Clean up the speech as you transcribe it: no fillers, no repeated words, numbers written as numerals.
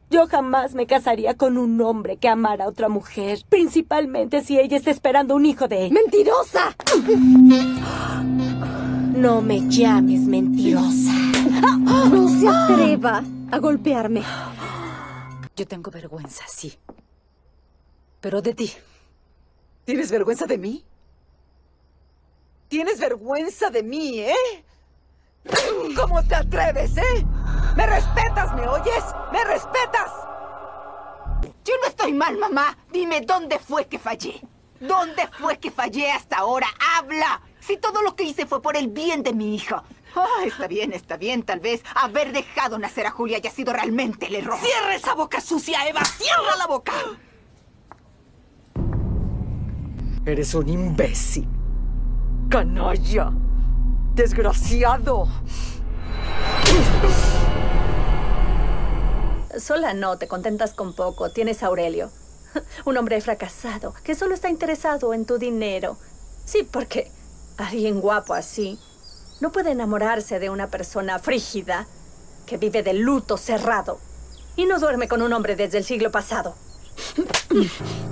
Yo jamás me casaría con un hombre que amara a otra mujer, principalmente si ella está esperando un hijo de ella. ¡Mentirosa! No me llames mentirosa. No se atreva a golpearme. Yo tengo vergüenza, sí. Pero de ti. ¿Tienes vergüenza de mí? ¿Tienes vergüenza de mí, ¿Cómo te atreves, ¿Me respetas, me oyes? ¿Me respetas? Yo no estoy mal, mamá. Dime dónde fue que fallé. ¿Dónde fue que fallé hasta ahora? ¡Habla! Si todo lo que hice fue por el bien de mi hija. Está bien. Tal vez haber dejado nacer a Julia haya sido realmente el error. ¡Cierra esa boca sucia, Eva! ¡Cierra la boca! Eres un imbécil. Canalla. Desgraciado. Sola no, te contentas con poco. Tienes a Aurelio. Un hombre fracasado que solo está interesado en tu dinero. Sí, porque alguien guapo así no puede enamorarse de una persona frígida que vive de luto cerrado y no duerme con un hombre desde el siglo pasado.